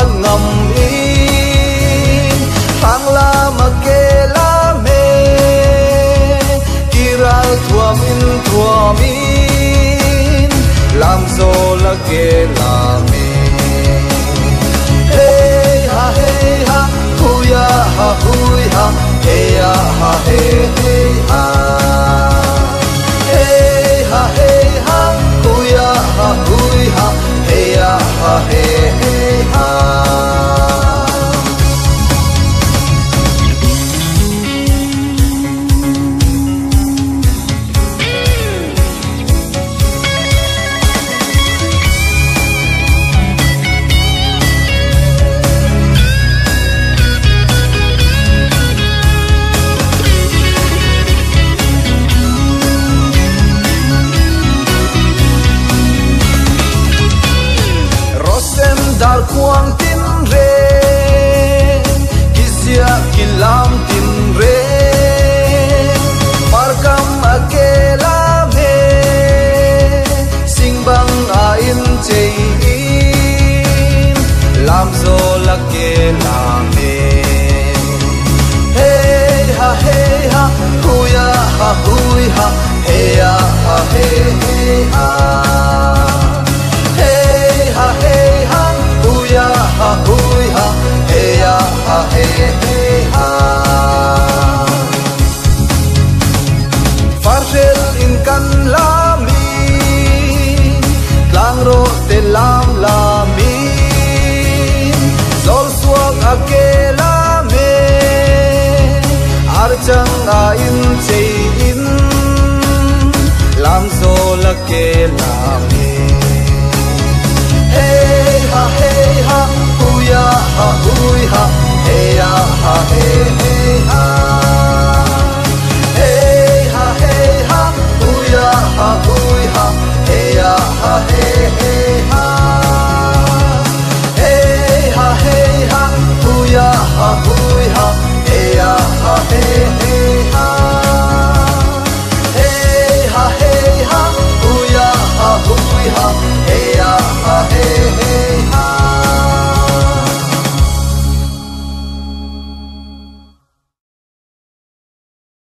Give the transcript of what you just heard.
ngầm in thang la mà kê la mê kira thuam in làm zo la kê la mê hey ha huya ha hey ha hey ha hey ha huya ha hey ha hey ha. Dar quang tin re kizia kilam tin re markam akela me singbang a in chei in lam zo la ke la me hey ha huya ha hey ha hey ha Farshel in kan lami lang ro te lam lami zol suak akela me archang a in chei in lam zo la ke lami hey ha huya ha hey ha hey ha hey ha huya ha